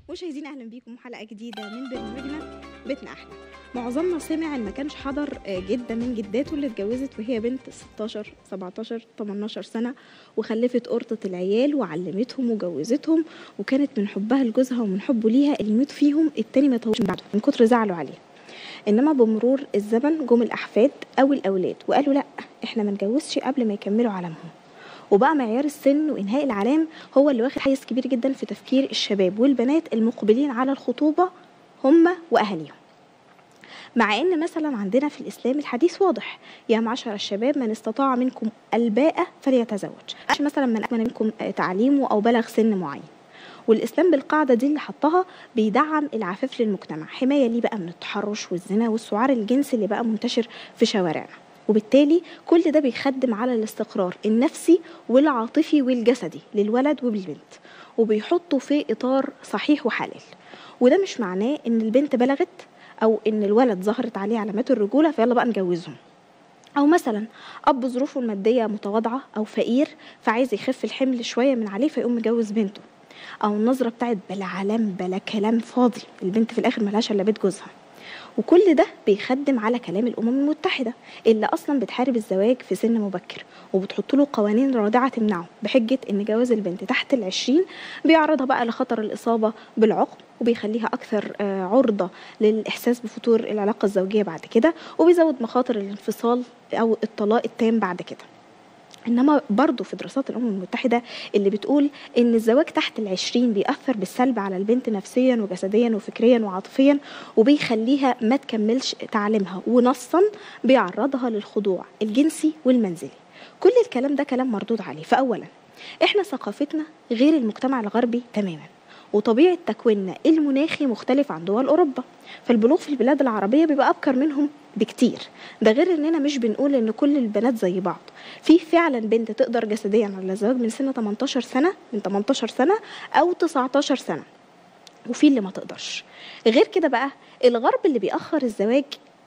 مشاهدينا اهلا بيكم حلقه جديده من برنامجنا بيتنا احلى. معظمنا سمع ان ما كانش حضر جده من جداته اللي اتجوزت وهي بنت 16 17 18 سنه وخلفت قرطه العيال وعلمتهم وجوزتهم، وكانت من حبها لجوزها ومن حبه ليها اللي يموت فيهم التاني ما يطولش من بعده من كتر زعلوا عليه. انما بمرور الزمن جم الاحفاد او الاولاد وقالوا لا، احنا ما نتجوزش قبل ما يكملوا علامهم، وبقى معيار السن وإنهاء العلام هو اللي واخد حيز كبير جدا في تفكير الشباب والبنات المقبلين على الخطوبة هم وأهاليهم. مع إن مثلا عندنا في الإسلام الحديث واضح: يا معشر الشباب من استطاع منكم الباءة فليتزوج، مثلا من أكمل منكم تعليمه أو بلغ سن معين. والإسلام بالقاعدة دي اللي حطها بيدعم العفاف للمجتمع، حماية ليه بقى من التحرش والزنا والسعار الجنسي اللي بقى منتشر في شوارعنا، وبالتالي كل ده بيخدم على الاستقرار النفسي والعاطفي والجسدي للولد وبالبنت، وبيحطه في إطار صحيح وحلال. وده مش معناه إن البنت بلغت أو إن الولد ظهرت عليه علامات الرجولة فيلا بقى نجوزهم، أو مثلا أب ظروفه المادية متواضعة أو فقير فعايز يخف الحمل شوية من عليه فيقوم مجوز بنته، أو النظرة بتاعت بلا علام بلا كلام فاضي، البنت في الآخر ملهاش إلا بيت جوزها. وكل ده بيخدم على كلام الأمم المتحدة اللي أصلا بتحارب الزواج في سن مبكر وبتحط له قوانين رادعة تمنعه، بحجة إن جواز البنت تحت 20 بيعرضها بقى لخطر الإصابة بالعقم وبيخليها أكثر عرضة للإحساس بفتور العلاقة الزوجية بعد كده، وبيزود مخاطر الانفصال أو الطلاق التام بعد كده. إنما برضو في دراسات الأمم المتحدة اللي بتقول إن الزواج تحت 20 بيأثر بالسلب على البنت نفسيا وجسديا وفكريا وعاطفيا، وبيخليها ما تكملش تعليمها، ونصا بيعرضها للخضوع الجنسي والمنزلي. كل الكلام ده كلام مردود عليه. فأولا إحنا ثقافتنا غير المجتمع الغربي تماما، وطبيعة تكويننا المناخي مختلف عن دول أوروبا، فالبلوغ في البلاد العربية بيبقى أبكر منهم بكتير. ده غير إننا مش بنقول إن كل البنات زي بعض، في فعلا بنت تقدر جسديا على الزواج من سن 18 سنة، من 18 سنة أو 19 سنة، وفي اللي ما تقدرش. غير كده بقى الغرب اللي بيأخر الزواج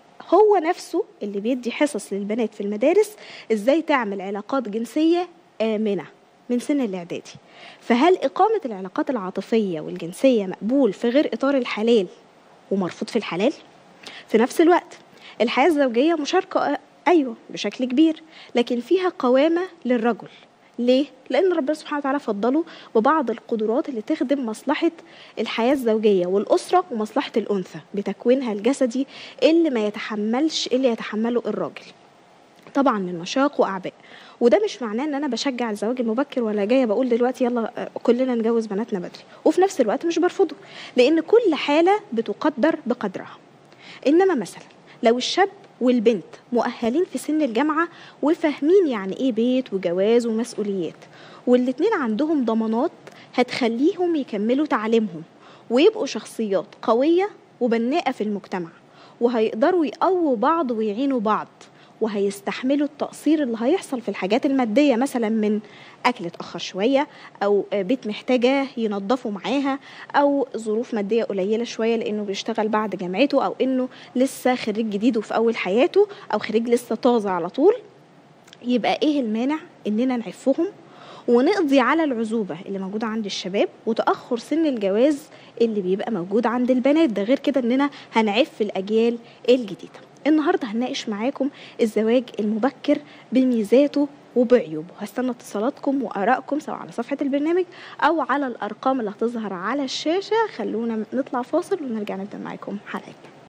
هو نفسه اللي بيدي حصص للبنات في المدارس إزاي تعمل علاقات جنسية آمنة من سن الإعدادي. فهل إقامة العلاقات العاطفية والجنسية مقبول في غير إطار الحلال ومرفوض في الحلال؟ في نفس الوقت الحياة الزوجية مشاركة أيوة بشكل كبير، لكن فيها قوامة للرجل. ليه؟ لأن ربنا سبحانه وتعالى فضله ببعض القدرات اللي تخدم مصلحة الحياة الزوجية والأسرة ومصلحة الأنثى بتكوينها الجسدي اللي يتحمله الراجل، طبعا من مشاق وأعباء. وده مش معناه ان انا بشجع الزواج المبكر ولا جايه بقول دلوقتي يلا كلنا نجوز بناتنا بدري، وفي نفس الوقت مش برفضه، لان كل حاله بتقدر بقدرها. انما مثلا لو الشاب والبنت مؤهلين في سن الجامعه وفاهمين يعني ايه بيت وجواز ومسؤوليات، والاتنين عندهم ضمانات هتخليهم يكملوا تعليمهم ويبقوا شخصيات قويه وبناءه في المجتمع، وهيقدروا يقووا بعض ويعينوا بعض، وهيستحملوا التقصير اللي هيحصل في الحاجات المادية، مثلا من أكل اتأخر شوية، أو بيت محتاجة ينظفوا معاها، أو ظروف مادية قليلة شوية لأنه بيشتغل بعد جامعته، أو إنه لسه خريج جديد وفي أول حياته، أو خريج لسه طازة على طول. يبقى إيه المانع إننا نعفهم ونقضي على العزوبة اللي موجودة عند الشباب وتأخر سن الجواز اللي بيبقى موجود عند البنات؟ ده غير كده إننا هنعف الأجيال الجديدة. النهاردة هنناقش معاكم الزواج المبكر بميزاته وبعيوبه. هستنى اتصالاتكم وآرائكم سواء على صفحة البرنامج أو على الأرقام اللي هتظهر على الشاشة. خلونا نطلع فاصل ونرجع نبدأ معاكم حلقة.